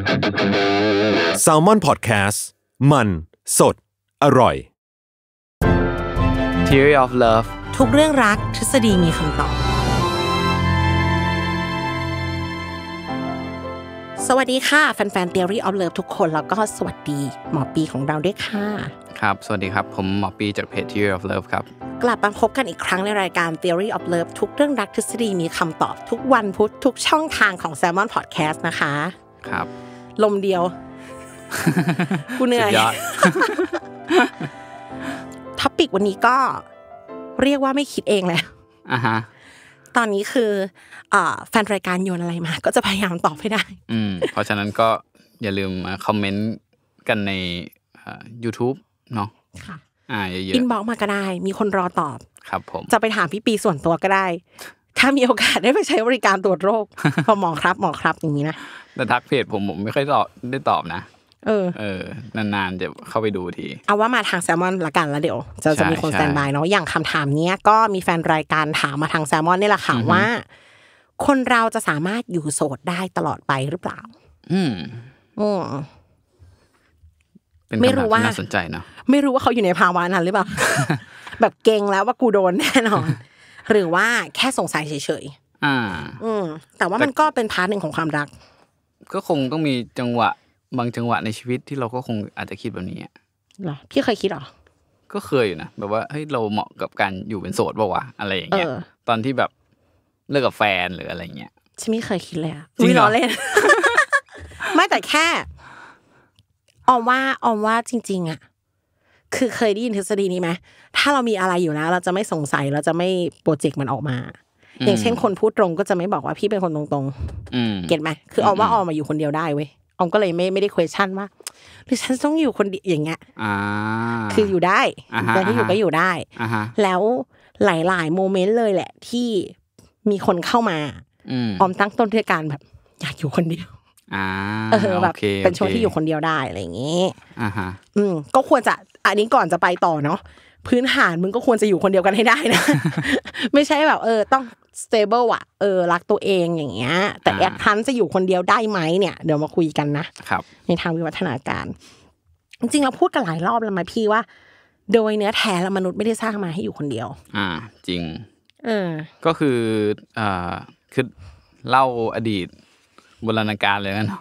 Salmon Podcast มันสดอร่อย Theory of Love ทุกเรื่องรักทฤษฎีมีคำตอบสวัสดีค่ะแฟนๆ Theory of Love ทุกคนแล้วก็สวัสดีหมอปีของเราด้วยค่ะครับสวัสดีครับผมหมอปีจากเพจ Theory of Love ครับกลับมาพบกันอีกครั้งในรายการ Theory of Love ทุกเรื่องรักทฤษฎีมีคำตอบทุกวันพุธทุกช่องทางของ Salmon Podcast นะคะครับลมเดียวกูเหนื่อยท็อปิกวันนี้ก็เรียกว่าไม่คิดเองแล้วฮะตอนนี้คือแฟนรายการโยนอะไรมาก็จะพยายามตอบให้ได้เพราะฉะนั้นก็อย่าลืมมาคอมเมนต์กันในYouTube เนาะค่ะเยอะๆอินบ็อกซ์มาก็ได้มีคนรอตอบครับผมจะไปถามพี่ปีส่วนตัวก็ได้ถ้ามีโอกาสได้ไปใช้บริการตรวจโรคพอหมอครับอย่างนี้นะแต่ทักเพจผมไม่ค่อยได้ตอบนะนานๆจะเข้าไปดูทีเอาว่ามาทางแซลมอนละกันแล้วเดี๋ยวจะมีคนสแตนบายเนาะอย่างคำถามนี้ก็มีแฟนรายการถามมาทางแซลมอนนี่แหละค่ะว่าคนเราจะสามารถอยู่โสดได้ตลอดไปหรือเปล่าไม่รู้ว่าน่าสนใจเนาะไม่รู้ว่าเขาอยู่ในภาวะนั้นหรือเปล่า แบบเก่งแล้วว่ากูโดนแน่นอน หรือว่าแค่สงสัยเฉยๆแต่ว่ามันก็เป็นพาร์ทนึงของความรักก็คงต้องมีบางจังหวะในชีวิตที่เราก็คงอาจจะคิดแบบนี้เหรอพี่เคยคิดหรอก็เคยอยู่นะแบบว่าเฮ้ยเราเหมาะกับการอยู่เป็นโสดป่าววะอะไรอย่างเงี้ยตอนที่แบบเลิกกับแฟนหรืออะไรเงี้ยฉันไม่เคยคิดเลยอ่ะไม่ล้อเล่น ไม่แต่แค่ออมว่าจริงๆอ่ะคือเคยได้ยินทฤษฎีนี้ไหมถ้าเรามีอะไรอยู่แล้วเราจะไม่สงสัยเราจะไม่โปรเจกต์มันออกมาอย่างเช่นคนพูดตรงก็จะไม่บอกว่าพี่เป็นคนตรงๆเก็ทไหมคือออมว่าออมมาอยู่คนเดียวได้เว้ยออมก็เลยไม่ได้ question ว่าหรือฉันต้องอยู่คนเดียวอย่างเงี้ยคืออยู่ได้แต่ที่อยู่ก็อยู่ได้แล้วหลายๆโมเมนต์เลยแหละที่มีคนเข้ามาออมตั้งต้นด้วยการแบบอยากอยู่คนเดียวแบบเป็นช่วงที่อยู่คนเดียวได้อะไรอย่างงี้ก็ควรจะอันนี้ก่อนจะไปต่อเนาะพื้นฐานมึงก็ควรจะอยู่คนเดียวกันให้ได้นะ ไม่ใช่แบบต้อง stable อ่ะรักตัวเองอย่างเงี้ยแต่แอดทันจะอยู่คนเดียวได้ไหมเนี่ยเดี๋ยวมาคุยกันนะครับในทางวิวัฒนาการจริงๆเราพูดกันหลายรอบแล้วมั้ยพี่ว่าโดยเนื้อแท้แล้วมนุษย์ไม่ได้สร้างมาให้อยู่คนเดียวจริงก็คือเล่าอดีตโบราณกาลเลยกันเนาะ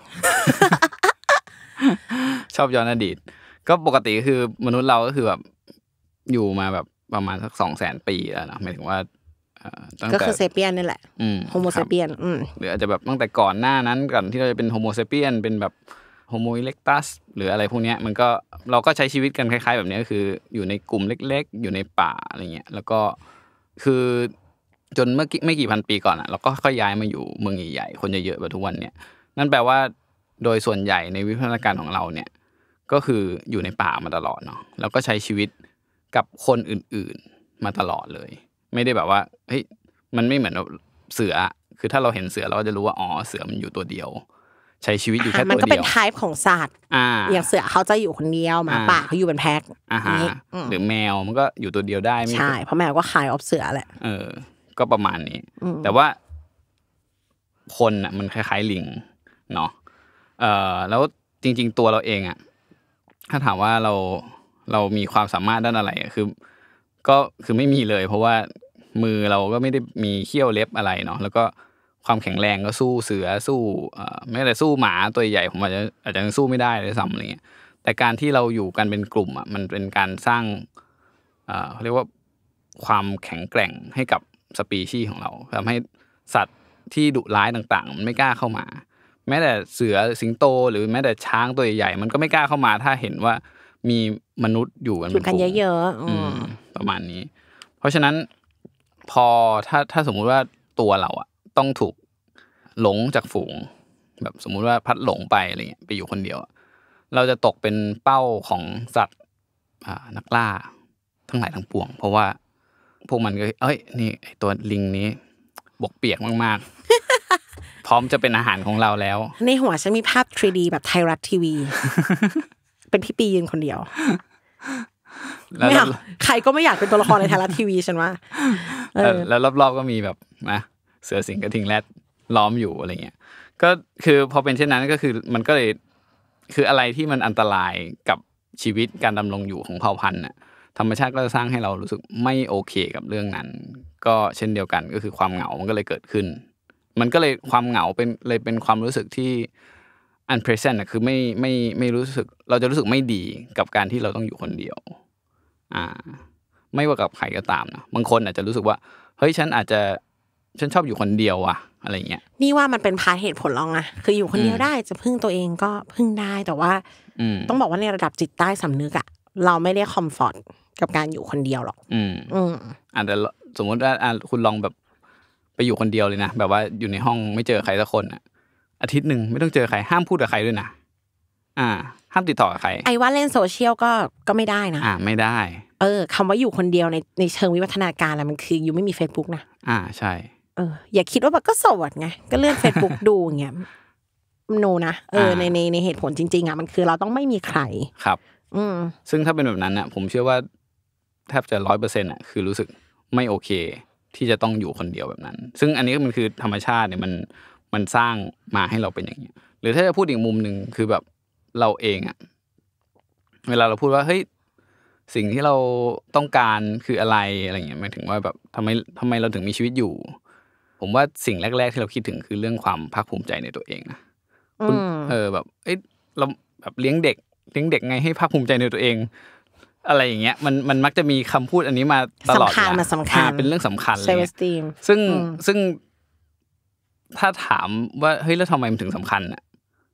ชอบย้อนอดีตก็ปกติก็คือมนุษย์เราก็คือแบบอยู่มาแบบประมาณสัก 200,000 ปีแล้วนะหมายถึงว่าก็คือเซเปียนนี่แหละโฮโมเซเปียนหรืออาจจะแบบตั้งแต่ก่อนหน้านั้นก่อนที่เราจะเป็นโฮโมเซเปียนเป็นแบบโฮโมอิเล็กตัสหรืออะไรพวกนี้มันก็เราก็ใช้ชีวิตกันคล้ายๆแบบนี้ก็คืออยู่ในกลุ่มเล็กๆอยู่ในป่าอะไรเงี้ยแล้วก็คือจนไม่กี่พันปีก่อนเราก็ค่อยย้ายมาอยู่เมืองใหญ่ๆคนเยอะๆแบบทุกวันเนี่ยนั่นแปลว่าโดยส่วนใหญ่ในวิวัฒนาการของเราเนี่ยก็คืออยู่ในป่ามาตลอดเนาะแล้วก็ใช้ชีวิตกับคนอื่นๆมาตลอดเลยไม่ได้แบบว่าเฮ้ยมันไม่เหมือนเสือคือถ้าเราเห็นเสือเราก็จะรู้ว่าอ๋อเสือมันอยู่ตัวเดียวใช้ชีวิตอยู่แค่ตัวเดียวมันก็เป็นไทป์ของสัตว์อย่างเสือเขาจะอยู่คนเดียวหมาป่าเขาอยู่เป็นแพ็คหรือแมวมันก็อยู่ตัวเดียวได้ใช่เพราะแมวก็คล้ายออฟเสือแหละก็ประมาณนี้แต่ว่าคนน่ะมันคล้ายๆลิงเนาะแล้วจริงๆตัวเราเองอ่ะถ้าถามว่าเรามีความสามารถด้านอะไรคือไม่มีเลยเพราะว่ามือเราก็ไม่ได้มีเขี้ยวเล็บอะไรเนาะแล้วก็ความแข็งแรงก็สู้เสือสู้แม้แต่สู้หมาตัวใหญ่ผมอาจจะสู้ไม่ได้เลยซ้ำอะไรเงี้ยแต่การที่เราอยู่กันเป็นกลุ่มอ่ะมันเป็นการสร้างเขาเรียกว่าความแข็งแกร่งให้กับสปีชีส์ของเราทำให้สัตว์ที่ดุร้ายต่างๆมันไม่กล้าเข้ามาแม้แต่เสือสิงโตหรือแม้แต่ช้างตัวใหญ่ๆมันก็ไม่กล้าเข้ามาถ้าเห็นว่ามีมนุษย์อยู่กันเป็นกลุ่มเยอะๆประมาณนี้เพราะฉะนั้นพอถ้าสมมุติว่าตัวเราอ่ะต้องถูกหลงจากฝูงแบบสมมุติว่าพัดหลงไปอะไรเงี้ยไปอยู่คนเดียวเราจะตกเป็นเป้าของสัตว์นักล่าทั้งหลายทั้งปวงเพราะว่าพวกมันก็นี่ไอ้ตัวลิงนี้บกเปียกมากๆ พร้อมจะเป็นอาหารของเราแล้วในหัวฉันมีภาพ 3D แบบไทยรัฐทีวี เป็นพี่ปียืนคนเดียวไม่เอาใครก็ไม่อยากเป็นตัวละครในไทยรัฐทีวีฉันว่าแล้วรอบๆก็มีแบบนะเสือสิงห์กระทิงแรดล้อมอยู่อะไรเงี้ยก็ก็คือพอเป็นเช่นนั้นก็คือมันก็เลยคืออะไรที่มันอันตรายกับชีวิตการดำรงอยู่ของเผ่าพันธุ์น่ะธรรมชาติก็จะสร้างให้เรารู้สึกไม่โอเคกับเรื่องนั้นก็เช่นเดียวกันก็คือความเหงามันก็เลยเกิดขึ้นมันก็เลยความเหงาเป็นความรู้สึกที่ unpleasant คือไม่รู้สึกเราจะรู้สึกไม่ดีกับการที่เราต้องอยู่คนเดียวไม่ว่ากับใครก็ตามนะบางคนอาจจะรู้สึกว่าเฮ้ยฉันชอบอยู่คนเดียวว่ะอะไรเงี้ยนี่ว่ามันเป็นพาเหตุผลลองอะคืออยู่คนเดียวได้จะพึ่งตัวเองก็พึ่งได้แต่ว่าต้องบอกว่าในระดับจิตใต้สำนึกอะเราไม่ได้คอมฟอร์ตกับการอยู่คนเดียวหรอกแต่สมมติว่าคุณลองแบบไปอยู่คนเดียวเลยนะแบบว่าอยู่ในห้องไม่เจอใครสักคนอะอาทิตย์นึงไม่ต้องเจอใครห้ามพูดกับใครด้วยนะห้ามติดต่อกับใครไอ้ว่าเล่นโซเชียลก็ไม่ได้นะไม่ได้คำว่าอยู่คนเดียวในเชิงวิวัฒนาการแล้วมันคืออยู่ไม่มี Facebook นะใช่อย่าคิดว่าแบบก็โสดไงก็เลื่อน Facebook ดูอย่างเงี้ยโนนะในเหตุผลจริงๆอ่ะมันคือเราต้องไม่มีใครครับซึ่งถ้าเป็นแบบนั้นน่ะผมเชื่อว่าแทบจะ 100% อ่ะคือรู้สึกไม่โอเคที่จะต้องอยู่คนเดียวแบบนั้นซึ่งอันนี้มันคือธรรมชาติเนี่ยมันสร้างมาให้เราเป็นอย่างนี้หรือถ้าจะพูดอีกมุมนึงคือแบบเราเองอ่ะเวลาเราพูดว่าเฮ้ยสิ่งที่เราต้องการคืออะไรเงี้ยหมายถึงว่าแบบทำไมเราถึงมีชีวิตอยู่ผมว่าสิ่งแรกๆที่เราคิดถึงคือเรื่องความภาคภูมิใจในตัวเองนะคุณแบบเราแบบเลี้ยงเด็กไงให้ภาคภูมิใจในตัวเองอะไรอย่างเงี้ยมันมักจะมีคำพูดอันนี้มาตลอดสำคัญเป็นเรื่องสำคัญเลยซึ่งถ้าถามว่าเฮ้ยแล้วทำไมมันถึงสำคัญอ่ะ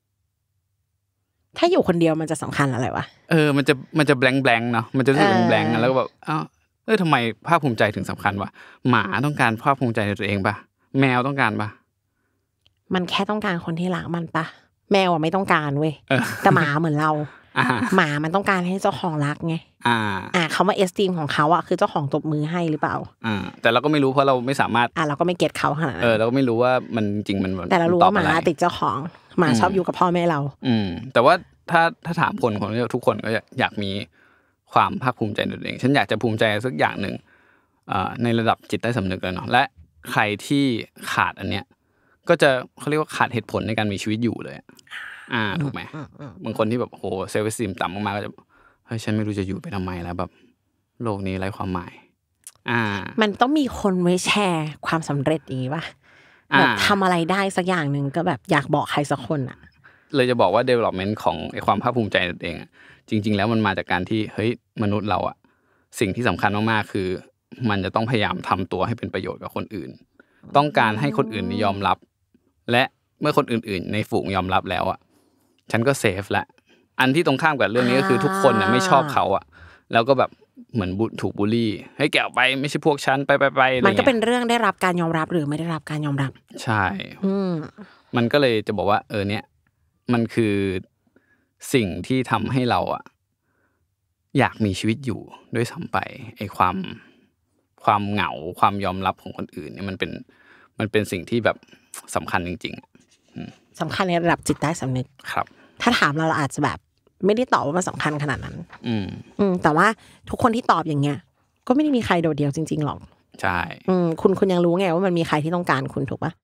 ถ้าอยู่คนเดียวมันจะสำคัญอะไรวะมันจะแบงค์เนาะมันจะรู้สึกแบงค์แล้วก็แบบทำไมภาคภูมิใจถึงสำคัญวะหมาต้องการภาคภูมิใจในตัวเองป่ะแมวต้องการป่ะมันแค่ต้องการคนที่รักมันป่ะแมวไม่ต้องการเว้ยแต่หมาเหมือนเราหมามันต้องการให้เจ้าของรักไงเขามาเอสตีมของเขาอ่ะคือเจ้าของตบมือให้หรือเปล่าแต่เราก็ไม่รู้เพราะเราไม่สามารถเราก็ไม่เก็ตเขาขนาดนั้นเราก็ไม่รู้ว่ามันจริงมันแต่เรารู้ว่าหมาติดเจ้าของหมาชอบอยู่กับพ่อแม่เราแต่ว่าถ้าถามคนทุกคนก็อยากมีความภาคภูมิใจในตัวเองฉันอยากจะภูมิใจสักอย่างหนึ่งในระดับจิตใต้สำนึกเลยเนาะและใครที่ขาดอันเนี้ยก็จะเขาเรียกว่าขาดเหตุผลในการมีชีวิตอยู่เลยถูกไหมบางคนที่แบบโหเซลฟ์เอสติมต่ำมากๆก็จะเฮ้ยฉันไม่รู้จะอยู่ไปทำไมแล้วแบบโลกนี้ไร้ความหมายมันต้องมีคนไว้แชร์ความสำเร็จอย่างนี้ป่ะแบบทำอะไรได้สักอย่างหนึ่งก็แบบอยากบอกใครสักคนอ่ะเลยจะบอกว่า development ของไอ้ความภาคภูมิใจในตัวเองจริงๆแล้วมันมาจากการที่เฮ้ยมนุษย์เราอ่ะสิ่งที่สำคัญมากๆคือมันจะต้องพยายามทำตัวให้เป็นประโยชน์กับคนอื่นต้องการให้คนอื่นยอมรับและเมื่อคนอื่นๆในฝูงยอมรับแล้วอ่ะฉันก็เซฟละอันที่ตรงข้ามกับเรื่องนี้ก็คือทุกคนน่ะไม่ชอบเขาอ่ะแล้วก็แบบเหมือนถูกบูลลี่ให้แกออกไปไม่ใช่พวกฉันไปมันก็เป็นเรื่องได้รับการยอมรับหรือไม่ได้รับการยอมรับใช่มันก็เลยจะบอกว่าเนี่ยมันคือสิ่งที่ทำให้เราอ่ะอยากมีชีวิตอยู่ด้วยซ้ำไปไอ้ความเหงาความยอมรับของคนอื่นเนี่ยมันเป็นสิ่งที่แบบสำคัญจริงๆสำคัญในระดับจิตใต้สำนึกครับถ้าถามเราอาจจะแบบไม่ได้ตอบว่ามันสำคัญขนาดนั้นแต่ว่าทุกคนที่ตอบอย่างเงี้ยก็ไม่ได้มีใครโดดเดี่ยวจริงๆหรอกใช่คุณยังรู้ไงว่ามันมีใครที่ต้องการคุณถูกปะ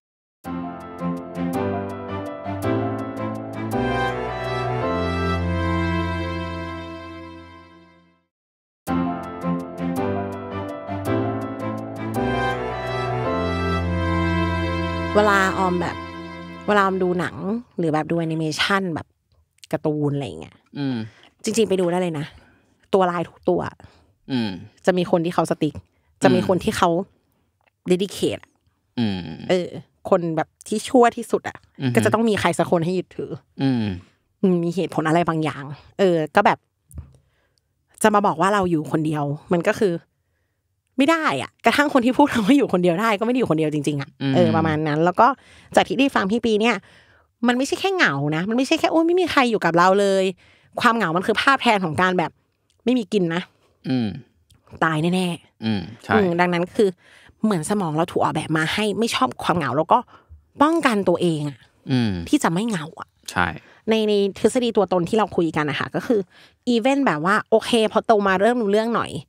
เวลาออมดูหนังหรือแบบดูแอนิเมชันแบบการ์ตูนอะไรอย่างเงี้ยจริงๆไปดูได้เลยนะตัวลายทุกตัวจะมีคนที่เขาสติ๊กจะมีคนที่เขาเดดิเคทคนแบบที่ชั่วที่สุดอ่ะก็จะต้องมีใครสักคนให้ยึดถือมีเหตุผลอะไรบางอย่างก็แบบจะมาบอกว่าเราอยู่คนเดียวมันก็คือไม่ได้อ่ะกระทั่งคนที่พูดว่าอยู่คนเดียวได้ก็ไม่ได้อยู่คนเดียวจริงๆอ่ะประมาณนั้นแล้วก็จากที่ได้ฟังพี่ปีเนี่ยมันไม่ใช่แค่เหงานะมันไม่ใช่แค่โอ้ยไม่มีใครอยู่กับเราเลยความเหงามันคือภาพแทนของการแบบไม่มีกินนะตายแน่ๆใช่ดังนั้นคือเหมือนสมองเราถูกออกแบบมาให้ไม่ชอบความเหงาแล้วก็ป้องกันตัวเองอ่ะที่จะไม่เหงาอ่ะใช่ในทฤษฎีตัวตนที่เราคุยกันนะคะก็คืออีเวนต์แบบว่าโอเคพอโตมาเริ่มรู้เรื่องหน่อย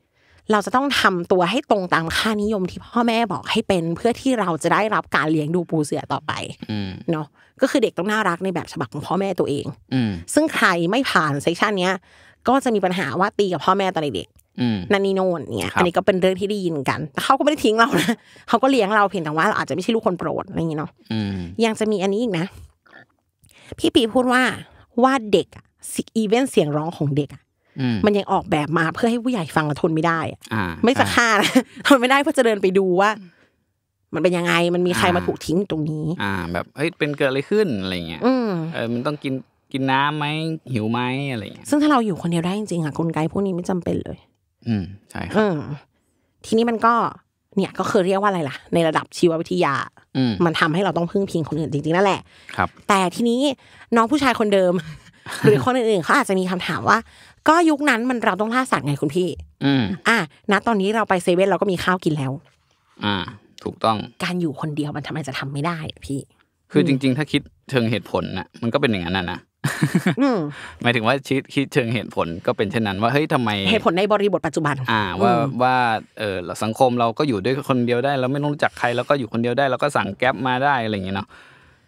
เราจะต้องทำตัวให้ตรงตามค่านิยมที่พ่อแม่บอกให้เป็นเพื่อที่เราจะได้รับการเลี้ยงดูปูเสือต่อไปเนาะก็คือเด็กต้องน่ารักในแบบฉบับของพ่อแม่ตัวเองซึ่งใครไม่ผ่านเซสชันเนี้ยก็จะมีปัญหาว่าตีกับพ่อแม่ตอนเด็กนั่นนี่โน่นเนี่ยอันนี้ก็เป็นเรื่องที่ได้ยินกันแต่เขาก็ไม่ได้ทิ้งเรานะเขาก็เลี้ยงเราเพียงแต่ว่าเราอาจจะไม่ใช่ลูกคนโปรดอะไรอย่างเงี้ยเนาะยังจะมีอันนี้อีกนะพี่ปีพูดว่าเด็กอ่ะอีเวนต์เสียงร้องของเด็กอ่ะมันยังออกแบบมาเพื่อให้ผู้ใหญ่ฟังแล้วทนไม่ได้ไม่จะฆ่านะทนไม่ได้เพื่อจะเดินไปดูว่ามันเป็นยังไงมันมีใครมาถูกทิ้งตรงนี้แบบเฮ้ยเป็นเกิดอะไรขึ้นอะไรเงี้ยมันต้องกินน้ำไหมหิวไหมอะไรเงี้ยซึ่งถ้าเราอยู่คนเดียวได้จริงๆอ่ะกลไกพวกนี้ไม่จำเป็นเลยใช่ครับทีนี้มันก็เนี่ยก็คือเรียกว่าอะไรล่ะในระดับชีววิทยามันทำให้เราต้องพึ่งพิงคนอื่นจริงๆนั่นแหละครับแต่ทีนี้น้องผู้ชายคนเดิม หรือคนอื่นๆเขาอาจจะมีคำถามว่าก็ยุคนั้นมันเราต้องล่าสัตว์ไงคุณพี่ณตอนนี้เราไปเซเว่นเราก็มีข้าวกินแล้วถูกต้องการอยู่คนเดียวมันทำไมจะทำไม่ได้พี่คือจริงๆถ้าคิดเชิงเหตุผลน่ะมันก็เป็นอย่างนั้นนะหมายถึงว่าคิดเชิงเหตุผลก็เป็นเช่นนั้นว่าเฮ้ยทำไมเหตุผลในบริบทปัจจุบันว่าสังคมเราก็อยู่ด้วยคนเดียวได้เราไม่ต้องรู้จักใครแล้วก็อยู่คนเดียวได้แล้วก็สั่งแก๊ปมาได้อะไรอย่างเงี้ยเนาะ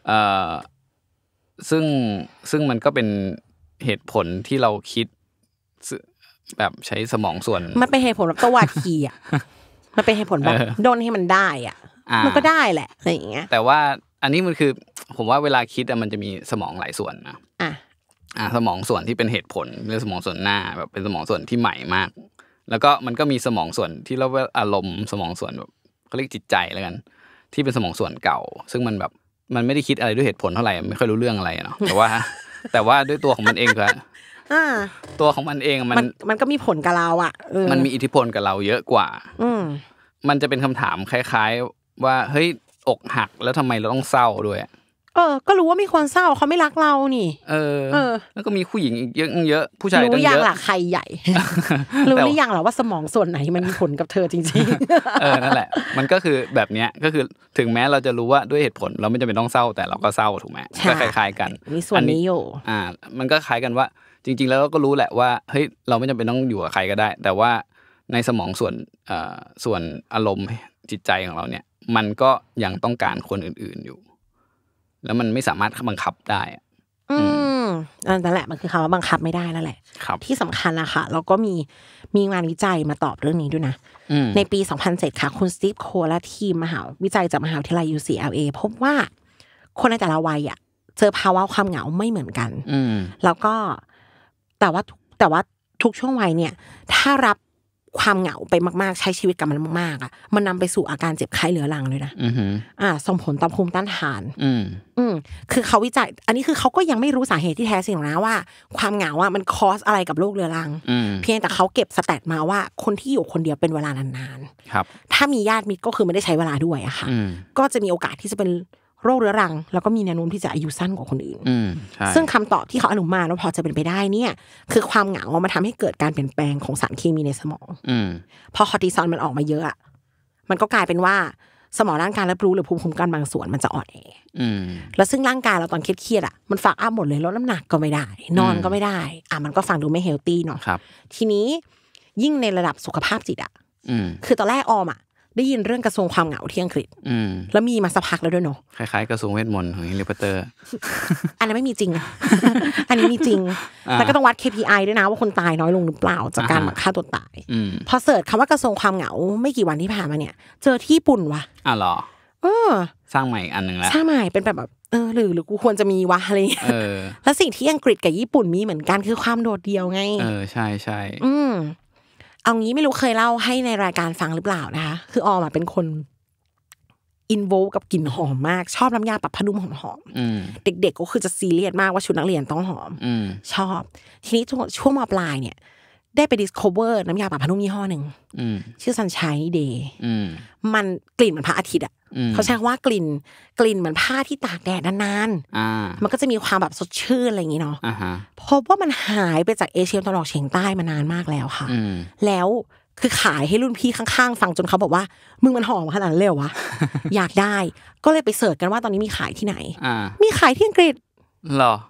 ซึ่งมันก็เป็นเหตุผลที่เราคิดแบบใช้สมองส่วนมันเป็นเหตุผลแบบตัวทีอ่ะมันเป็นเหตุผลแบบโดนให้มันได้อ่ะมันก็ได้แหละอะไรอย่างเงี้ยแต่ว่าอันนี้มันคือผมว่าเวลาคิดมันจะมีสมองหลายส่วนนะสมองส่วนที่เป็นเหตุผลหรือสมองส่วนหน้าแบบเป็นสมองส่วนที่ใหม่มากแล้วก็มันก็มีสมองส่วนที่เรียกว่าอารมณ์สมองส่วนแบบเขาเรียกจิตใจแล้วกันที่เป็นสมองส่วนเก่าซึ่งมันแบบมันไม่ได้คิดอะไรด้วยเหตุผลเท่าไหร่ไม่ค่อยรู้เรื่องอะไรเนาะแต่ว่าด้วยตัวของมันเองคือตัวของมันเองมันก็มีผลกับเราอ่ะมันมีอิทธิพลกับเราเยอะกว่ามันจะเป็นคำถามคล้ายๆว่าเฮ้ยอกหักแล้วทำไมเราต้องเศร้าด้วยก็รู้ว่ามีคนเศร้าเขาไม่รักเรานี่แล้วก็มีผู้หญิงอีกเยอะผู้ชายตั้งเยอะรู้อย่างล่ะใครใหญ่รู้หรือยังหรอว่าสมองส่วนไหนมันมีผลกับเธอจริงๆนั่นแหละมันก็คือแบบเนี้ยก็คือถึงแม้เราจะรู้ว่าด้วยเหตุผลเราไม่จำเป็นต้องเศร้าแต่เราก็เศร้าถูกไหมก็คล้ายๆกันมีส่วนนี้อยู่มันก็คล้ายกันว่าจริงๆแล้วก็รู้แหละว่าเฮ้ยเราไม่จำเป็นต้องอยู่กับใครก็ได้แต่ว่าในสมองส่วนอารมณ์จิตใจของเราเนี่ยมันก็ยังต้องการคนอื่นๆอยู่แล้วมันไม่สามารถบังคับได้นั่นแหละมันคือคำว่าบังคับไม่ได้นั่นแหละที่สำคัญนะคะแล้วก็มีงานวิจัยมาตอบเรื่องนี้ด้วยนะในปี 2007 ค่ะคุณสตีฟโคและทีมวิจัยจากมหาวิทยาลัย UCLA พบว่าคนในแต่ละวัยเจอภาวะความเหงาไม่เหมือนกันแล้วก็แต่ว่าทุกช่วงวัยเนี่ยถ้ารับความเหงาไปมากๆใช้ชีวิตกับมันมากๆมันนำไปสู่อาการเจ็บไข้เรื้อรังเลยนะส่งผลต่อภูมิต้านทานคือเขาวิจัยอันนี้คือเขาก็ยังไม่รู้สาเหตุที่แท้จริงนะว่าความเหงามันคอสอะไรกับโรคเรื้อรังเพียงแต่เขาเก็บสแตทมาว่าคนที่อยู่คนเดียวเป็นเวลานานๆถ้ามีญาติมิตรก็คือไม่ได้ใช้เวลาด้วยอะค่ะก็จะมีโอกาสที่จะเป็นโรคเรื้อรังแล้วก็มีแนวโน้มที่จะอายุสั้นกว่าคนอื่นซึ่งคำตอบที่เขาอนุมานว่าพอจะเป็นไปได้เนี่ยคือความเหงามันทำให้เกิดการเปลี่ยนแปลงของสารเคมีในสมองพอคอร์ติซอลมันออกมาเยอะมันก็กลายเป็นว่าสมองร่างกายรับรู้หรือภูมิคุ้มกันบางส่วนมันจะอ่อนแอแล้วซึ่งร่างกายเราตอนเครียดมันฝากอัพหมดเลยลดน้ำหนักก็ไม่ได้นอนก็ไม่ได้มันก็ฟังดูไม่เฮลตี้เนาะทีนี้ยิ่งในระดับสุขภาพจิตคือตอนแรกออมได้ยินเรื่องกระทรวงความเหงาที่อังกฤษแล้วมีมาสักพักแล้วด้วยเนาะคล้ายๆกระทรวงเวทมนต์ของแฮร์รี่พอตเตอร์อันนั้นไม่มีจริง อันนี้มีจริงแล้วก็ต้องวัด KPI ด้วยนะว่าคนตายน้อยลงหรือเปล่าจากการฆ่าตัวตายพอเสิร์ชคำว่ากระทรวงความเหงาไม่กี่วันที่ผ่านมาเนี่ยเจอที่ญี่ปุ่นว่ะเหรอสร้างใหม่อันนึงแล้วสร้างใหม่เป็นแบบหรือกูควรจะมีวะอะไรแล้วสิ่งที่อังกฤษกับญี่ปุ่นมีเหมือนกันคือความโดดเดี่ยวไงใช่เอางี้ไม่รู้เคยเล่าให้ในรายการฟังหรือเปล่านะคะคือออมเป็นคนอินโวกับกลิ่นหอมมากชอบน้ำยาปรับผ้านุ่มหอมๆเด็กๆก็คือจะซีเรียสมากว่าชุดนักเรียนต้องหอมชอบทีนี้ช่วงม.ปลายเนี่ยได้ไป discover น้ำยาปรับผ้านุ่มยี่ห้อนึงชื่อ Sunshine Day มันกลิ่นเหมือนพระอาทิตย์เขาใช้ว่ากลิ่นเหมือนผ้าที่ตากแดดนานๆมันก็จะมีความแบบสดชื่นอะไรอย่างงี้เนาะพบว่ามันหายไปจากเอเชียตะวันออกเฉียงใต้มานานมากแล้วค่ะแล้วคือขายให้รุ่นพี่ข้างๆฟังจนเขาบอกว่ามึงมันหอมขนาดนั้นเลยเหรอวะ อยากได้ก็เลยไปเสิร์ชกันว่าตอนนี้มีขายที่ไหนมีขายที่อังกฤษเหรอ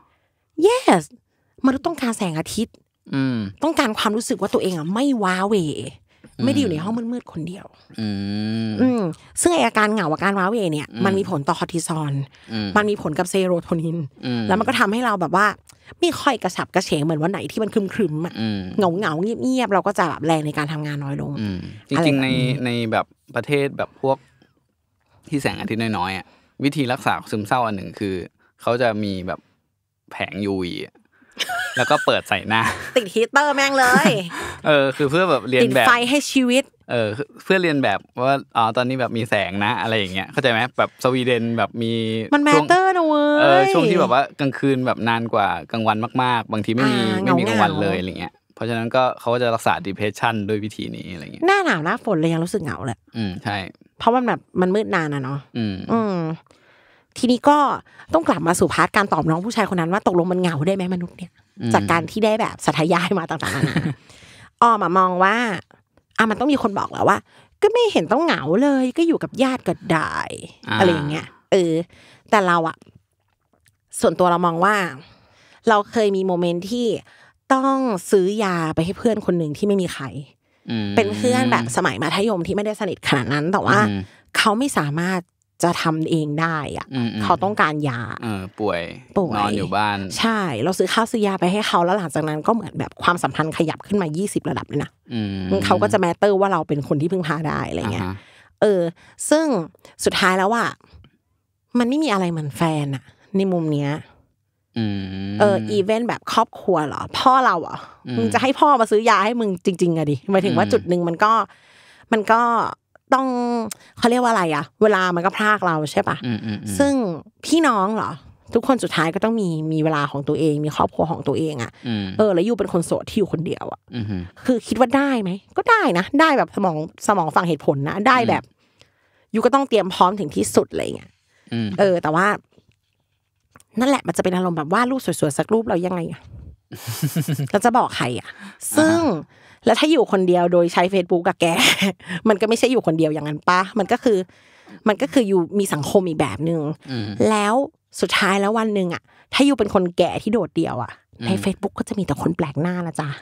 yes มนุษย์ต้องการแสงอาทิตย์ต้องการความรู้สึกว่าตัวเองไม่ว้าเหวไม่ได้อยู่ในห้องมืดๆคนเดียวซึ่งอาการเหงาอาการว้าเหวเนี่ยมันมีผลต่อคอร์ติซอลมันมีผลกับเซโรโทนินแล้วมันก็ทำให้เราแบบว่าไม่ค่อยกระฉับกระเฉงเหมือนวันไหนที่มันครึมๆอ่ะเหงาๆเงียบๆเราก็จะแบบแรงในการทำงานน้อยลงจริงๆในแบบประเทศแบบพวกที่แสงอาทิตย์น้อยๆอ่ะวิธีรักษาซึมเศร้าอันหนึ่งคือเขาจะมีแบบแผง UV แล้วก็เปิดใส่หน้าติดฮีเตอร์แม่งเลยคือเพื่อแบบเรียนแบบติดไฟให้ชีวิตเพื่อเรียนแบบว่าตอนนี้แบบมีแสงนะอะไรอย่างเงี้ยเข้าใจไหมแบบสวีเดนแบบมีมันแมตเตอร์นะเว้ยช่วงที่แบบว่ากลางคืนแบบนานกว่ากลางวันมากๆบางทีไม่มีกลางวันเลยอะไรเงี้ยเพราะฉะนั้นก็เขาจะรักษา depression ด้วยวิธีนี้อะไรเงี้ยหน้าหนาวหน้าฝนเลยยังรู้สึกเหงาเลยใช่เพราะมันแบบมันมืดนานนะเนาะทีนี้ก็ต้องกลับมาสู่พาร์ทการตอบน้องผู้ชายคนนั้นว่าตกลงมันเหงาได้ไหมมนุษย์เนี่ยจากการที่ได้แบบสัทยายมาต่างๆนานามามองว่ามันต้องมีคนบอกแล้วว่าก็ไม่เห็นต้องเหงาเลยก็อยู่กับญาติก็ได้อะไรอย่างเงี้ยแต่เราอะส่วนตัวเรามองว่าเราเคยมีโมเมนต์ที่ต้องซื้อยาไปให้เพื่อนคนหนึ่งที่ไม่มีใครเป็นเพื่อนแบบสมัยมัธยมที่ไม่ได้สนิทขนาดนั้นแต่ว่าเขาไม่สามารถจะทำเองได้อ่ะเขาต้องการยาป่วยนอนอยู่บ้านใช่เราซื้อข้าวซื้อยาไปให้เขาแล้วหลังจากนั้นก็เหมือนแบบความสัมพันธ์ขยับขึ้นมา20ระดับเลยนะเขาก็จะแมตเตอร์ว่าเราเป็นคนที่พึ่งพาได้อะไรเงี้ยซึ่งสุดท้ายแล้วอ่ะมันไม่มีอะไรเหมือนแฟนอ่ะในมุมเนี้ยอีเวนต์แบบครอบครัวเหรอพ่อเราอ่ะมึงจะให้พ่อมาซื้อยาให้มึงจริงๆอะดิหมายถึงว่าจุดนึงมันก็ต้องเขาเรียกว่าอะไรอ่ะเวลามันก็พรากเราใช่ปะซึ่งพี่น้องเหรอทุกคนสุดท้ายก็ต้องมีเวลาของตัวเองมีครอบครัวของตัวเองอ่ะแล้วอยู่เป็นคนโสดที่อยู่คนเดียวอ่ะคือคิดว่าได้ไหมก็ได้นะได้แบบสมองฟังเหตุผลนะได้แบบอยู่ก็ต้องเตรียมพร้อมถึงที่สุดอะไรเงี้ยแต่ว่านั่นแหละมันจะเป็นอารมณ์แบบว่ารูปสวยๆสักรูปเรายังไงอ่ะเราจะบอกใครอ่ะซึ่งแล้วถ้าอยู่คนเดียวโดยใช้ Facebook กับแกมันก็ไม่ใช่อยู่คนเดียวอย่างนั้นปะมันก็คืออยู่มีสังคมอีกแบบนึงแล้วสุดท้ายแล้ววันนึงอ่ะถ้าอยู่เป็นคนแก่ที่โดดเดี่ยวอ่ะใน Facebook ก็จะมีแต่คนแปลกหน้าละจ้ะ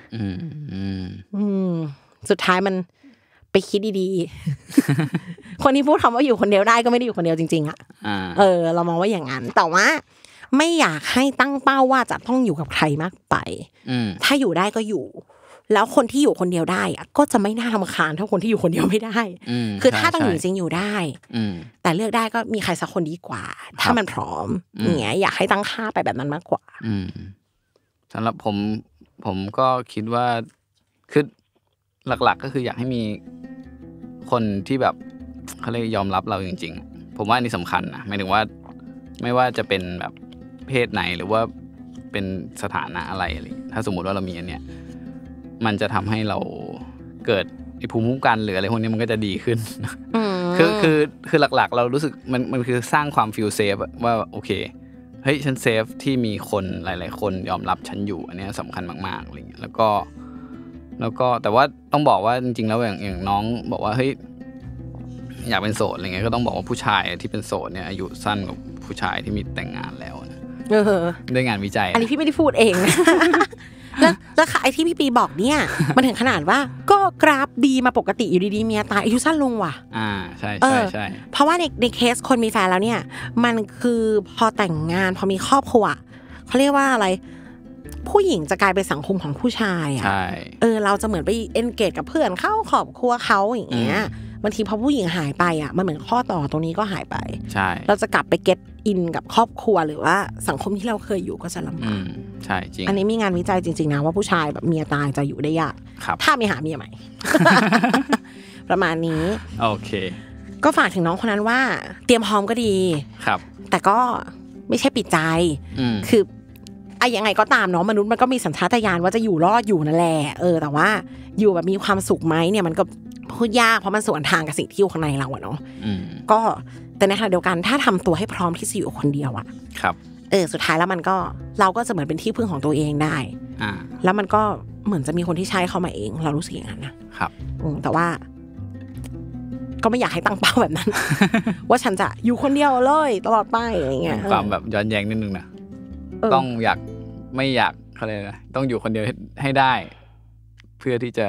สุดท้ายมันไปคิดดีๆคนที่พูดคำว่าอยู่คนเดียวได้ก็ไม่ได้อยู่คนเดียวจริงๆอ่ะเรามองว่าอย่างนั้นแต่ว่าไม่อยากให้ตั้งเป้าว่าจะต้องอยู่กับใครมากไปถ้าอยู่ได้ก็อยู่แล้วคนที่อยู่คนเดียวได้อะก็จะไม่น่ารำคาญเท่าคนที่อยู่คนเดียวไม่ได้คือถ้าต้องอยู่จริงอยู่ได้แต่เลือกได้ก็มีใครสักคนดีกว่าถ้ามันพร้อมอย่างเงี้ยอยากให้ตั้งค่าไปแบบนั้นมากกว่าสำหรับผมก็คิดว่าคือหลักๆก็คืออยากให้มีคนที่แบบเขาเรียกยอมรับเราจริงๆผมว่าอันนี้สำคัญนะหมายถึงว่าไม่ว่าจะเป็นแบบเพศไหนหรือว่าเป็นสถานะอะไรถ้าสมมุติว่าเรามีอันเนี้ยมันจะทำให้เราเกิดภูมิคุ้มกันหรืออะไรพวกนี้มันก็จะดีขึ้นคือหลักๆเรารู้สึกมันคือสร้างความฟีลเซฟว่าโอเคเฮ้ยฉันเซฟที่มีคนหลายๆคนยอมรับฉันอยู่อันนี้สำคัญมากๆอะไรเงี้ยแล้วก็แต่ว่าต้องบอกว่าจริงๆแล้วอย่างน้องบอกว่าเฮ้ยอยากเป็นโสดอะไรเงี้ยก็ต้องบอกว่าผู้ชายที่เป็นโสดเนี่ยอายุสั้นกว่าผู้ชายที่มีแต่งงานแล้วนะด้วยงานวิจัยอันนี้พี่ไม่ได้พูดเองแล้วไอ้ที่พี่ปีบอกเนี่ยมันถึงขนาดว่าก็กราฟดีมาปกติอยู่ดีๆเมียตายอายุสั้นลงว่ะใช่เพราะว่าในเคสคนมีแฟนแล้วเนี่ยมันคือพอแต่งงานพอมีครอบครัวเขาเรียกว่าอะไรผู้หญิงจะกลายเป็นสังคมของผู้ชายอ่ะเราจะเหมือนไปเอนเกจกับเพื่อนเข้าครอบครัวเขาอย่างเงี้ยบางทีพอผู้หญิงหายไปอ่ะมันเหมือนข้อต่อตรงนี้ก็หายไปใช่เราจะกลับไปเก็ตอินกับครอบครัวหรือว่าสังคมที่เราเคยอยู่ก็จะลำบากใช่จริงอันนี้มีงานวิจัยจริงๆนะว่าผู้ชายแบบเมียตายจะอยู่ได้ยากถ้าไม่หาเมียใหม่ ประมาณนี้โอเคก็ฝากถึงน้องคนนั้นว่าเตรียมพร้อมก็ดีครับแต่ก็ไม่ใช่ปิดใจคือยังไงก็ตามเนาะมนุษย์มันก็มีสัญชาตญาณว่าจะอยู่รอดอยู่นั่นแหละแต่ว่าอยู่แบบมีความสุขไหมเนี่ยมันก็พูดยากเพราะมันสวนทางกับสิ่งที่อยู่ข้างในเราอะเนาะก็แต่ในขณะเดียวกันถ้าทำตัวให้พร้อมที่จะอยู่คนเดียวอะครับสุดท้ายแล้วมันก็เราก็จะเหมือนเป็นที่พึ่งของตัวเองได้แล้วมันก็เหมือนจะมีคนที่ใช้เข้ามาเองเรารู้สึกอย่างนั้นนะครับแต่ว่าก็ไม่อยากให้ตั้งเป้าแบบนั้น ว่าฉันจะอยู่คนเดียวเลยตลอดไปอะไรเงี้ยความแบบย้อนแย้งนิดนึงนะต้องไม่อยากเขาเรียกอะไรต้องอยู่คนเดียวให้ได้เพื่อที่จะ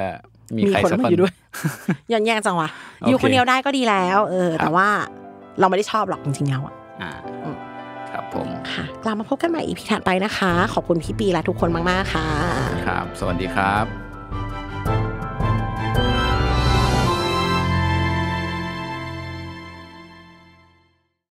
มีใครสักคนอยู่ด้วยย้อนแย่จังวะอยู่คนเดียวได้ก็ดีแล้วแต่ว่าเราไม่ได้ชอบหรอกจริงๆแล้วอ่ะครับผมค่ะกลับมาพบกันใหม่ EP ถัดไปนะคะขอบคุณพี่ปีและทุกคนมากๆค่ะครับสวัสดีครับ